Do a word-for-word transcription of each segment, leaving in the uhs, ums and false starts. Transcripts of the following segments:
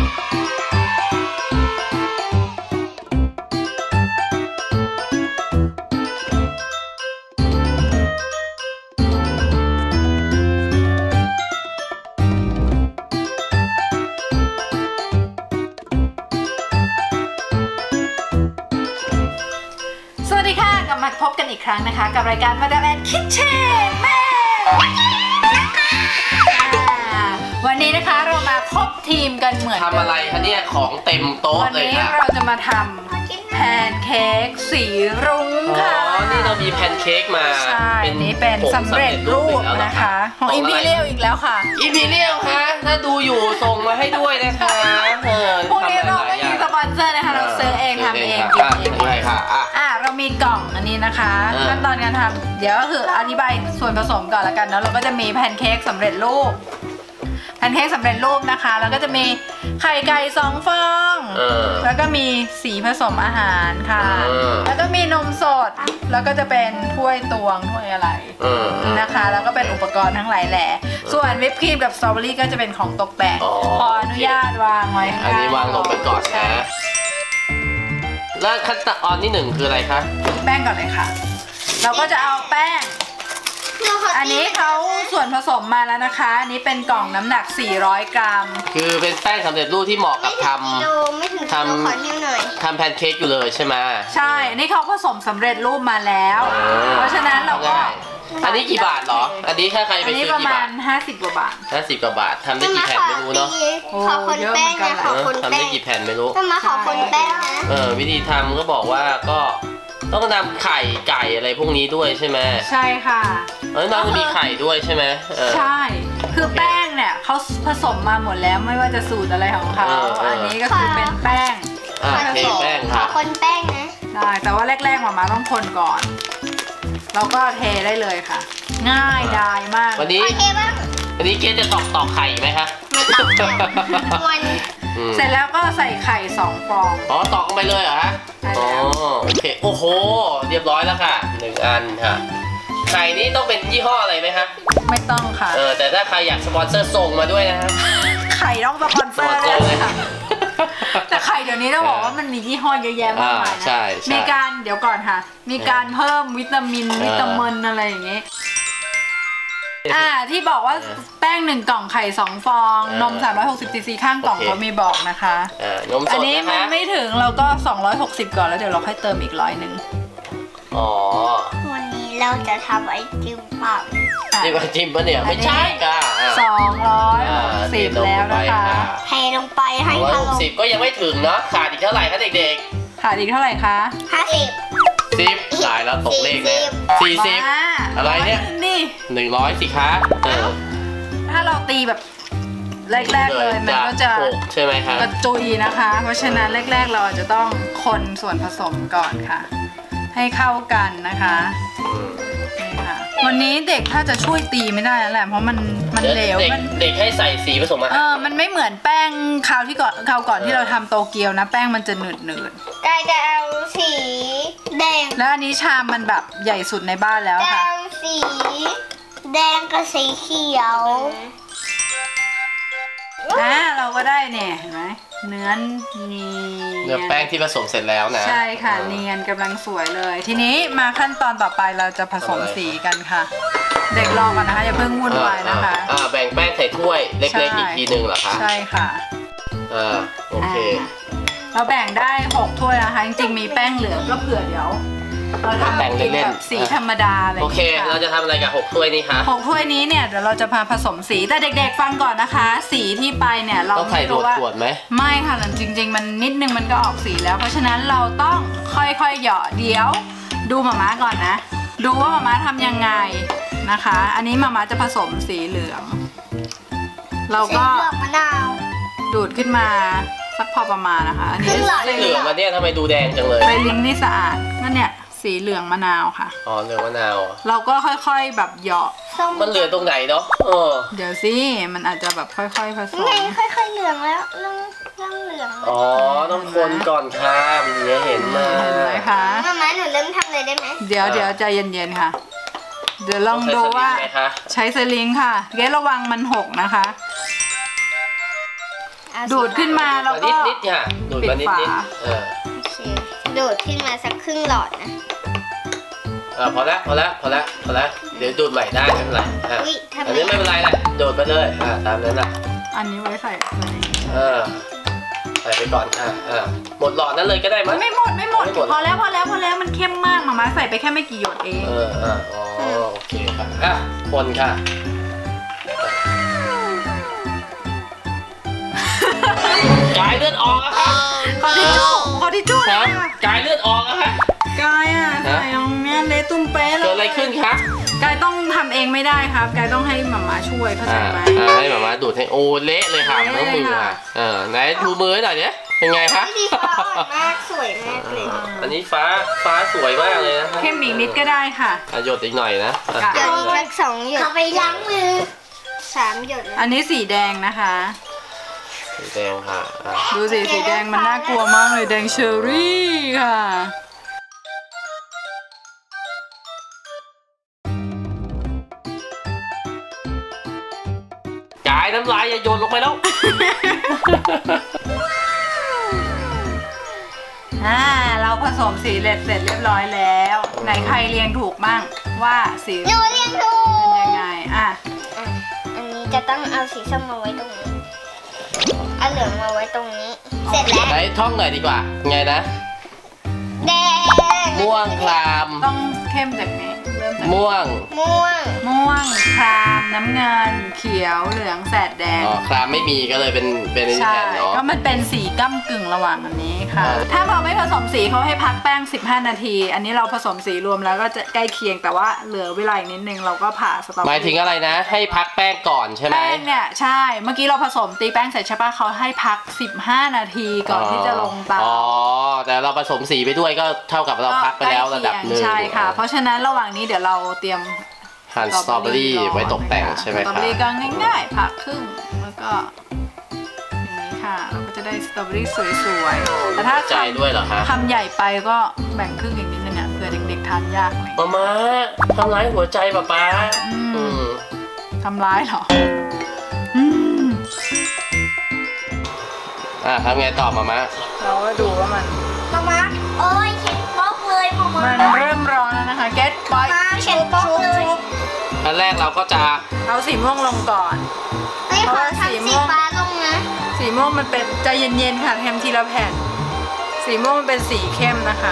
มาพบกันอีกครั้งนะคะกับรายการมาดามแอนคิทเช่นแม่วันนี้นะคะเรามาครบทีมกันเหมือนทำอะไรคะเนี่ยของเต็มโต๊ะเลยค่ะวันนี้เราจะมาทำแพนเค้กสีรุ้งค่ะอ๋อนี่เรามีแพนเค้กมาใช่นี่เป็นสำเร็จรูปนะคะของอิมพีเรียลอีกแล้วค่ะอิมพีเรียลคะถ้าดูอยู่ส่งมาให้ด้วยนะคะพวกนี้เราไม่มีสปอนเซอร์นะคะเราซื้อเองทำเองกินเองใช่ค่ะอ่ะเรามีกล่องอันนี้นะคะขั้นตอนการทำเดี๋ยวก็คืออธิบายส่วนผสมก่อนละกันเนาะเราก็จะมีแพนเค้กสำเร็จรูปแพนเค้กสำเร็จรูปนะคะแล้วก็จะมีไข่ไก่สองฟองแล้วก็มีสีผสมอาหารค่ะแล้วก็มีนมสดแล้วก็จะเป็นถ้วยตวงถ้วยอะไรนะคะแล้วก็เป็นอุปกรณ์ทั้งหลายแหล่ส่วนวิปครีมกับสตรอเบอรี่ก็จะเป็นของตกแต่งขออนุญาตวางไว้อันนี้วางลงไปก่อนนะแล้วขั้นตอนที่หนึ่งคืออะไรคะแป้งก่อนเลยค่ะเราก็จะเอาแป้งอันนี้เขาส่วนผสมมาแล้วนะคะอันนี้เป็นกล่องน้ำหนักสี่ร้อยกรัมคือเป็นแป้งสำเร็จรูปที่เหมาะกับทำทำทำแพนเค้กอยู่เลยใช่ไหมใช่อันนี้เขาผสมสำเร็จรูปมาแล้วเพราะฉะนั้นเราก็อันนี้กี่บาทเหรออันนี้ถ้าใครไปซื้อกี่บาทประมาณห้าสิบกว่าบาทห้าสิบกว่าบาททำได้กี่แผ่นไม่รู้เนาะขอคนแป้งนะขอคนแป้งทำได้กี่แผ่นไม่รู้มาขอคนแป้งนะเออวิธีทำก็บอกว่าก็ต้องนำไข่ไก่อะไรพวกนี้ด้วยใช่ไหมใช่ค่ะเออน้องจะมีไข่ด้วยใช่ไหมใช่คือแป้งเนี่ยเขาผสมมาหมดแล้วไม่ว่าจะสูตรอะไรของเขาอันนี้ก็คือเป็นแป้งผสมขอคนแป้งนะได้แต่ว่าแรกๆหม่าม้าต้องคนก่อนเราก็เทได้เลยค่ะง่ายดายมากวันนี้วันนี้เกจะตอกตอกไข่ไหมคะไม่ตอกวันเสร็จแล้วก็ใส่ไข่สองฟองอ๋อตอกลงไปเลยเหรอฮะอ๋อโอเคโอ้โหเรียบร้อยแล้วค่ะหนึ่งอันค่ะไข่นี้ต้องเป็นยี่ห้ออะไรไหมคะไม่ต้องค่ะเออแต่ถ้าใครอยากสปอนเซอร์ส่งมาด้วยนะฮะไข่ต้องสปอนเซอร์เลยค่ะแต่ไข่เดี๋ยวนี้ต้องบอกว่ามันมียี่ห้อเยอะแยะมากมายนะมีการเดี๋ยวก่อนค่ะมีการเพิ่มวิตามินวิตามินอะไรอย่างเงี้ยอ่าที่บอกว่าแป้งหนึ่งกล่องไข่สองฟองนมสามร้อยหกสิบซีซีข้างกล่องเขามีบอกนะคะอันนี้มันไม่ถึงเราก็สองร้อยหกสิบก่อนแล้วเดี๋ยวเราค่อยเติมอีกร้อยหนึ่งอ๋อวันนี้เราจะทำไอติมเปล่าจิ้มไอติมปะเนี่ยไม่ใช่ค่ะสองร้อยหกสิบแล้วนะคะเทลงไปให้ร้อยหกสิบก็ยังไม่ถึงเนาะขาดอีกเท่าไหร่คะเด็กๆขาดอีกเท่าไหร่คะห้าสิบสิบตายแล้วตกเลขเลยสี่สิบอะไรเนี่ยนี่หนึ่งร้อยสิคะเออถ้าเราตีแบบแรกๆเลยมันก็จะใช่ไหมคะกระจุยนะคะเพราะฉะนั้นแรกๆเราจะต้องคนส่วนผสมก่อนค่ะให้เข้ากันนะคะนี่ค่ะวันนี้เด็กถ้าจะช่วยตีไม่ได้แล้วแหละเพราะมันมันเหลวมันเด็กให้ใส่สีผสมมาเออมันไม่เหมือนแป้งคราวที่ก่อนคราวก่อนที่เราทำโตเกียวนะแป้งมันจะหนืดหนืดกายจะเอาสีแดงแล้วอันนี้ชามมันแบบใหญ่สุดในบ้านแล้วค่ะสีแดงกับสีเขียวอ่าเราก็ได้เนี่ยเห็นไหมเนื้อเนียนเนื้อแป้งที่ผสมเสร็จแล้วนะใช่ค่ะเนียนกำลังสวยเลยทีนี้มาขั้นตอนต่อไปเราจะผสมสีกันค่ะเด็กรอก่อนนะคะอย่าเพิ่งวุ่นวายนะคะอ่าแบ่งแป้งใส่ถ้วยเล็กๆอีกทีหนึ่งเหรอคะใช่ค่ะอ่าโอเคเราแบ่งได้หกถ้วยนะคะจริงๆมีแป้งเหลือก็เผื่อเดี๋ยวเราทำแบ่งเล่นๆสีธรรมดาเลยโอเคเราจะทำอะไรกับหกถ้วยนี้คะหกถ้วยนี้เนี่ยเดี๋ยวเราจะพาผสมสีแต่เด็กๆฟังก่อนนะคะสีที่ไปเนี่ยเราไม่รู้ว่าไม่ค่ะจริงๆมันนิดนึงมันก็ออกสีแล้วเพราะฉะนั้นเราต้องค่อยๆหยอดเดี๋ยวดูหม่าม้าก่อนนะดูว่าหม่าม้าทำยังไงนะคะอันนี้หม่าม้าจะผสมสีเหลืองเราก็ดูดขึ้นมาสักพอประมาณนะคะอันนี้สีเหลืองมาเนี่ยทำไมดูแดงจังเลยใบลิ้นนี่สะอาดนั่นเนี่ยสีเหลืองมะนาวค่ะอ๋อเหลืองมะนาวเราก็ค่อยๆแบบเหยาะมันเหลือตรงไหนเนาะเออเดี๋ยวสิมันอาจจะแบบค่อยๆผสมไงค่อยๆเหลืองแล้วเริ่มเริ่มเหลืองอ๋อต้องคนก่อนค่ะมันเนี้ยเห็นมาเห็นไหมคะมาม่าหนูเริ่มทำเลยได้ไหมเดี๋ยวเดี๋ยวใจเย็นๆค่ะเดี๋ยวลองดูว่าใช้สลิงค่ะเกสระวังมันหกนะคะอดูดขึ้นมาแล้วก็นิดนิดๆค่ะดูดมานิดนิดเออโอเคดูดขึ้นมาสักครึ่งหลอดนะเออพอแล้วพอแล้วพอแล้วพอแล้วเดี๋ยวดูดใหม่ได้ไม่เป็นไรอ่ะอุ๊ยทำไมอันนี้ไม่เป็นไรแหละดูดไปเลยอ่าตามนั้นนะอันนี้ไว้ใส่ตัวนี้เออใส่ไปก่อนอ่าอ่าหมดหลอดนั้นเลยก็ได้มั้ยไม่หมดไม่หมดไม่หมดพอแล้วพอแล้วพอแล้วมันเข้มมากมาม่าใส่ไปแค่ไม่กี่หยดเองเออเอออ๋อโอเคค่ะอ่ะคนค่ะกายเลือดออกอะค่ะขอทิชชู่ขอทิชชู่คนะรับคะกายเลือดออกอะค่ะกายอ่ะใส่ตรงเนี้ยเละตุ้มเป๊ะเลยเกิดอะไรขึ้นคะกายต้องทำเองไม่ได้ครับกายต้องให้หมาม่าช่วยเข้าใจอ่าไหมอ่าให้หมามาดูดให้โอ้เละเลยค่ะเละทั้งมือเลยค่ะค่ะเออไหนดูมือหน่อยเนี่ยเป็นไงคะสีฟ้าอ่อนมากสวยมากเลยอันนี้ฟ้าฟ้าสวยมากเลยนะเข้มอีกนิดก็ได้ค่ะอ่ะหยดอีกหน่อยนะอ่ะค่ะเดี๋ยวอีกสักสองหยดเขาไปล้างมือสามหยดอันนี้สีแดงนะคะสีแดงค่ะอ่ะดูสิสีแดงมันน่ากลัวมากเลยแดงเชอรี่ค่ะกายน้ำลายอย่าโยนลงไปแล้วอ่าเราผสมสีเสร็จเสร็จเรียบร้อยแล้วไหนใครเรียงถูกบ้างว่าสีหนูเรียงถูเป็นกยังไงอ่ะอ่ะอันนี้จะต้องเอาสีส้มมาไว้ตรงนี้เอาเหลืองมาไว้ตรงนี้ เสร็จแล้วไหนท่องหน่อยดีกว่าไงนะแดงม่วงครามต้องเข้มจากนี้เริ่มจากม่วงม่วงม่วงครามน้ำเงิน เขียวเหลืองแสดแดงอ๋อครามไม่มีก็เลยเป็นเป็นอันนี้ใช่แทนเนาะก็มันเป็นสีก้ำกึ่งระหว่างอันนี้ค่ะอ่าถ้าเราไม่ผสมสีเขาให้พักแป้งสิบห้านาที อันนี้เราผสมสีรวมแล้วก็จะใกล้เคียงแต่ว่าเหลือเวลาอีกนิดนึงเราก็ผ่าสตรอเบอรี่หมายถึงอะไรนะ ให้พักแป้งก่อนใช่ไหมแป้งเนี่ยใช่เมื่อกี้เราผสมตีแป้งเสร็จใช่ปะเขาให้พักสิบห้านาทีก่อนที่จะลงเตาอ๋อแต่เราผสมสีไปด้วยก็เท่ากับเราพักไปแล้วระดับหนึ่งใช่ค่ะ เพราะฉะนั้นระหว่างนี้เดี๋ยวเราเตรียมหั่นสตรอเบอรี่ไว้ตกแต่งใช่ไหมสตรอคะเบอรี่ก็ง่ายๆผ่าครึ่งแล้วก็อย่างนี้ค่ะเราก็จะได้สตรอเบอรี่สวยๆแต่ถ้าใจคด้วยเหรอคะำคำใหญ่ไปก็แบ่งครึ่งอีกนิดนึงอ่ะเผื่อเด็กๆทานยากอะไรอย่างมาเงี้ยมาทำร้ายหัวใจป๊าป๊าอืมอืมทำร้ายเหรออืมอ่ะทำไงต่อมามาเราก็ดูว่ามันมามาโอ้ยเช็ดป๊อกเลยมามามันเริ่มร้อนแล้วนะคะเก็ตไปมาเช็ดป๊อกเลยอันแรกเราก็จะเอาสีม่วงลงก่อนไม่ขอทำสีฟ้าลงนะสีม่วงมันเป็นใจเย็นๆค่ะแทมทีละแผ่น สีม่วงมันเป็นสีเข้มนะคะ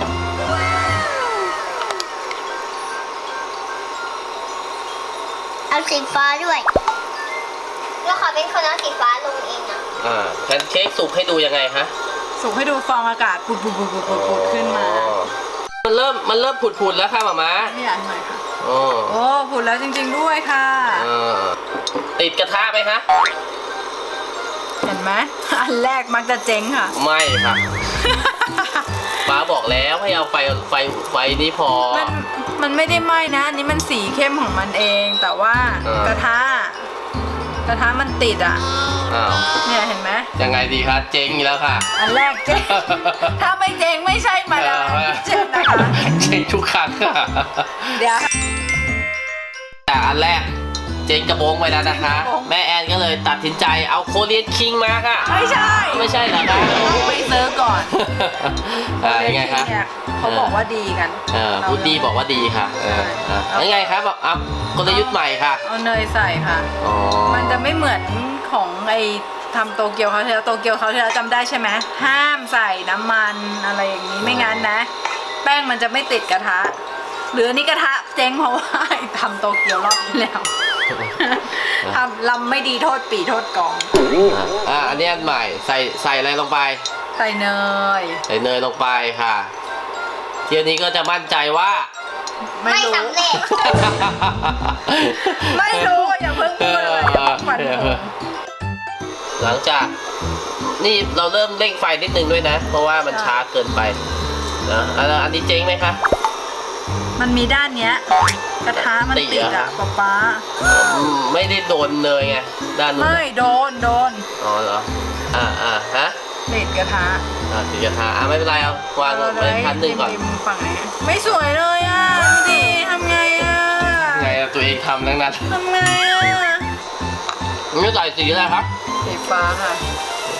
เอาสีฟ้าด้วยแล้วขอเป็นคนเอาสีฟ้าลงเองนะอ่าแพนเค้กสุกให้ดูยังไงคะสุกให้ดูฟองอากาศปุดปุดปุดปุดปุดปุดขึ้นมาอ๋อมันเริ่มมันเริ่มผุดๆแล้วค่ะมามาไม่อยากหน่อยค่ะโอ้โอ้ผุดแล้วจริงๆด้วยค่ะเออติดกระทะไหมคะเห็นไหมอันแรกมักจะเจ๊งค่ะไม่ค่ะป้าบอกแล้วให้เอาไฟไฟไฟนี้พอมันมันไม่ได้ไหม้นะอันนี้มันสีเข้มของมันเอง แต่ว่าเออกระทะกระทะมันติดอ่ะอ้าวเนี่ยเห็นไหมยังไงดีคะเจ๊งอีกแล้วค่ะอันแรกเจ๊ง ถ้าไม่เจ๊งไม่ใช่มาดามเจ๊งนะคะเจ๊งทุกครั้งค่ะเดี๋ยวแต่อันแรกเจ๊งกระโบงไปแล้วนะคะ แม่แอนก็เลยตัดสินใจเอาโคเรียนคิงมาค่ะไม่ใช่ไม่ใช่เหรอคะต้องไปซื้อก่อนอ่ายังไงคะเนี่ยเขาบอกว่าดีกันเออพูดดีบอกว่าดีค่ะเอออ่ะยังไงครับบอกอ่ะกลยุทธ์ใหม่ค่ะเอาเนยใส่ค่ะอ๋อมันจะไม่เหมือนของไอ้ทำโตเกียวเขาวที่แล้วโตเกียวเขาวที่แล้วจำได้ใช่ไหมห้ามใส่น้ำมันอะไรอย่างนี้ไม่งั้นนะ แป้งมันจะไม่ติดกระทะ หรืออันนี้กระทะเจ๊งเพราะว่าทำโตเกียวรอบที่แล้ว ทำลำไม่ดีโทษปีโทษกองอ่ะอันนี้อันใหม่ใส่ใส่อะไรลงไปใส่เนยใส่เนยลงไปค่ะเที่ยวนี้ก็จะมั่นใจว่าไม่รู้สำเร็จไม่รู้อย่าเพิ่งพูดเลยอย่าเพิ่งฟันธงหลังจากนี่เราเริ่มเร่งไฟนิดนึงด้วยนะ เพราะว่ามันช้าเกินไปนะอันอันนี้เจ๊งไหมคะมันมีด้านเนี้ยกระทะมันติดอะป๊าป๊าอืมไม่ได้โดนเนยไงด้านนู้นไม่โดนโดนอ๋อเหรออ่าอ่าฮะติดกระทะอ่าติดกระทะอ่าไม่เป็นไรเอาวางไว้ชั้นหนึ่งก่อนริมๆฝั่งไหนไม่สวยเลยอ่ะดูดิทำไงอ่ะไงอะตัวเองทำทั้งนั้นทำไงอ่ะนี่ใส่สีอะไรครับสีฟ้าค่ะอ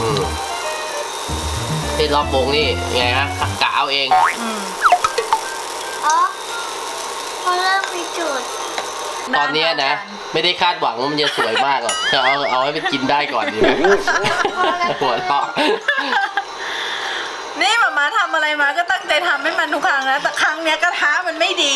อืมที่รอบวงนี่ไงฮะกะเอาเองอืมอ๋อเขาเริ่มมีจุดตอนนี้นะไม่ได้คาดหวังว่ามันจะสวยมากหรอกเอาเอาให้มันกินได้ก่อนดีไหมหัวเราะนี่หมาม้าทำอะไรมาก็ตั้งใจทำให้มันทุกครั้งนะแต่ครั้งเนี้ยกระทะมันไม่ดี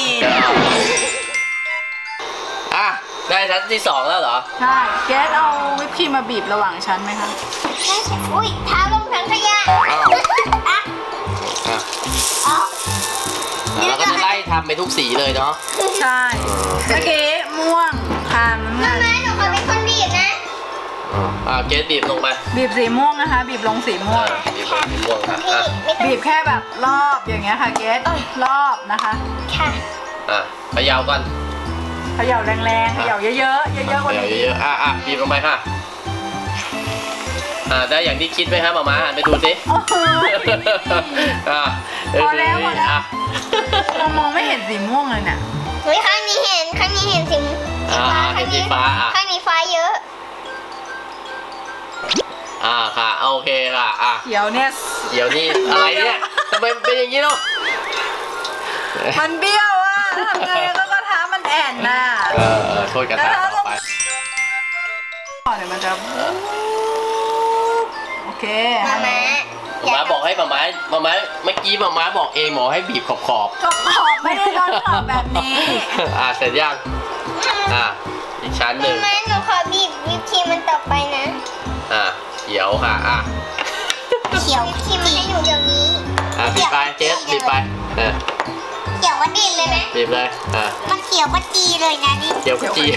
อ่ะได้ชั้นที่สองแล้วเหรอใช่แก๊สเอาวิปครีมมาบีบระหว่างชั้นไหมคะอุ้ยเท้าลงถังขยะอ้าวอ่ะอ่ะอ๋อเราก็จะไล่ทำไปทุกสีเลยเนาะใช่เมื่อกี้ม่วงคามน้ำมาเงินม่าหนูขอเป็นคนบีบนะอ่าเกสบีบลงไปบีบสีม่วงนะคะ บีบลงสีม่วงอ่าบีบลงสีม่วงค่ะพี่อ่ะไม่ต้องบีบแค่แบบรอบอย่างเงี้ยค่ะเกสรอบนะคะค่ะอ่ะเขยาวก่อนเขย่าแรงๆเขย่าเยอะๆเยอะๆกว่าเขย่านี้เยอะๆอ่ะอ่ะบีบลงไปค่ะอ่าได้อย่างที่คิดไหมครับหมาม้าหันไปดูสิโอ้โหอ่ะพอแล้วพอแล้วอ่ะเรามองไม่เห็นสีม่วงเลยเนี่ยเฮ้ยข้างนี้เห็นข้างนี้เห็นสีอ่าฟ้าเห็นสีฟ้าอ่ะข้างนี้ฟ้าเยอะอ่าค่ะโอเคค่ะอ่ะเขียวเนี่ยเดี๋ยวนี้อะไรเนี่ยทำไมเป็นอย่างนี้เนาะมันเบี้ยวอ่ะทำไงก็กระทะมันแอนน่ะเออเออโทษกระทะต่อไปเดี๋ยวมันจะโอเคมาม่าหมาบอกให้หมาม้าหมาม้าเมื่อกี้หมาม้าบอกเองหมอให้บีบขอบขอบขอบขอบไม่ได้ร้อนขอบแบบนี้อ่าเสร็จยังอ่าอีกชั้นหนึ่งมาม่าหนูขอบีบวิปครีมมันต่อไปนะอ่าเขียวค่ะอ่ะเขียววิปครีมมันให้หนูเดี๋ยวนี้อ่าบีบไปเจสบีบไปเออเขียวก็ดีเลยไหมบีบเลยอ่ามันเขียวก็ดีเลยนะนี่เขียวขจี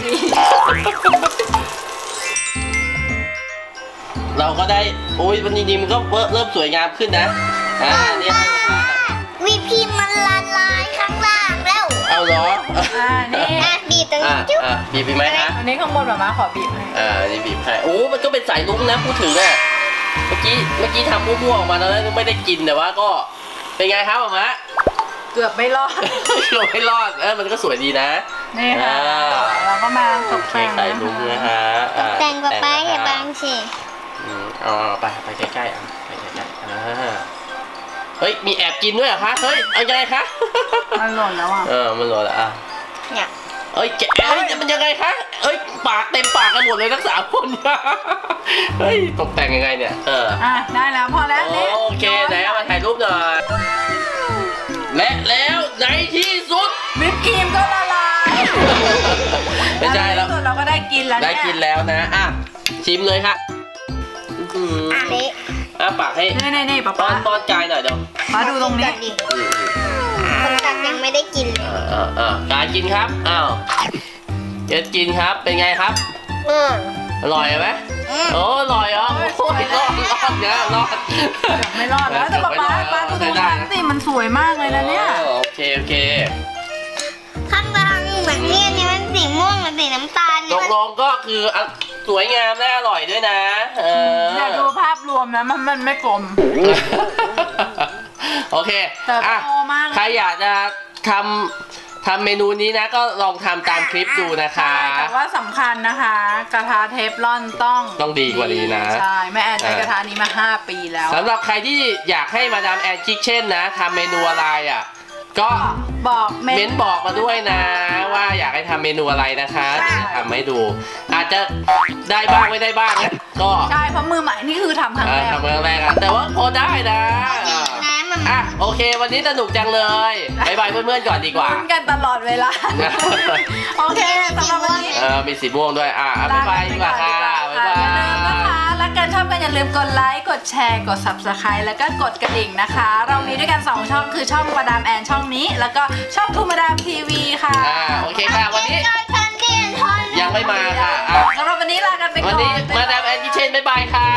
เราก็ได้โอ้ยวันนี้มันก็เริ่มสวยงามขึ้นนะอ่าเนี่ยวิปครีมมันละลายข้างล่างแล้วเอาเหรออ่านี่อ่ะบีบตรงอ่านี้จุ๊บอ่าบีบไปไหมฮะอันนี้ข้างบนแบบมาขอบีบให้อ่านี่บีบให้โอ้มันก็เป็นสายลุ้งนะพูดถึงอ่ะเมื่อกี้เมื่อกี้ทำมั่วๆออกมาแล้วไม่ได้กินแต่ว่าก็เป็นไงครับหมามะเกือบไม่รอดเราไม่รอดเออมันก็สวยดีนะนี่ค่ะอ่าเราก็มาตกเค้แต่กงสายลุ้งนะฮะอ่าแต่งกับป้ายอย่าแต่บังสิอืมเอาไปไปใกล้ๆอ่ะไปใกล้ๆอ่าเฮ้ยมีแอบกินด้วยเหรอคะเฮ้ยเอายังไงคะมันหล่นแล้วอ่ะเออมันหล่นแล้วอ่ะเนี่ยเอ้ยแกเอ้ยมันยังไงคะเอ้ยปากเต็มปากกันหมดเลยทั้งสามคน เฮ้ยตกแต่งยังไงเนี่ยเอออ่ะได้แล้วพอแล้วนี่โอเคไหนเอามาถ่ายรูปหน่อยและแล้วในที่สุดวิปครีมก็ละลายไม่ใช่แล้วในที่สุดเราก็ได้กินแล้วได้เนี่ยกินแล้วนะอ่ะชิมเลยค่ะอื้อหืออันนี้อ่ะปากให้นี่นี่นี่ป๊าป้อป๊านป้อนกายหน่อยเดี๋ยวมาดูตรงนี้ดิอืมคนตักยังไม่ได้กินเลยอ่าอ่าอ่ากายกินครับอ้าวเจ็ดกินครับเป็นไงครับอืมอร่อยไหมอืมโอ้อร่อยเหรอโอ้ยรอดรอดนะรอดเกือบไม่รอดแล้วแต่ป๊าป๊าป๊าดูตรงนั้นสิมันสวยมากเลยนะเนี่ยโอเคโอเคข้างล่างเหมือนเนี่ยนี่มันสีม่วงกับสีน้ำตาลตเนี่ยกลงก็คืออ่ะสวยงามและอร่อยด้วยนะเอออย่าดูภาพรวมนะมันมันไม่กลมโอเคเติบอ่ะโตมากเลยใครอยากจะทำทำเมนูนี้นะก็ลองทำตามคลิปดูนะคะใช่แต่ว่าสำคัญนะคะ กระทะเทฟลอนต้องต้องดีกว่านี้นะใช่แม่แอนใช้กระทะนี้มาห้าปีแล้วสำหรับใครที่อยากให้มาดามแอนคิกเช่นนะทำเมนูอะไรอ่ะ ก็บอกเม้นบอกมาด้วยนะ ว่าอยากให้ทำเมนูอะไรนะคะเดี๋ยวจะทำให้ดู อาจจะได้บ้างไม่ได้บ้างนะก็ใช่เพราะมือใหม่นี่คือทำครั้งเอแรอก ทำครั้งแรกอะแต่ว่าพอได้นะนะมันอ่ะโอเค วันนี้สนุกจังเลยบายบายเพื่อนๆก่อนดีกว่าลุ้นกันตลอดเวลา โอเคสำหรับวันนี้เออมีสีม่วงด้วยอ่ะบายบายดีกว่าค่ะบายบาอย่าลืมนะยคะรักกันชอบกันอย่าลืมกดไลค์กดแชร์กด ซับสไครบ์ แล้วก็กดกระดิ่งนะคะ เรามีด้วยกันสองช่องคือช่องมาดามแอนช่องนี้ แล้วก็ช่องทูมาดามทีวีค่ะอ่าโอเคค่ะวันนี้ทันเดียนทอนยังไม่มาค่ะอ่ะสำหรับวันนี้ลากันไปก่อนวันนี้มาดามแอนคิเช่นบายบายค่ะ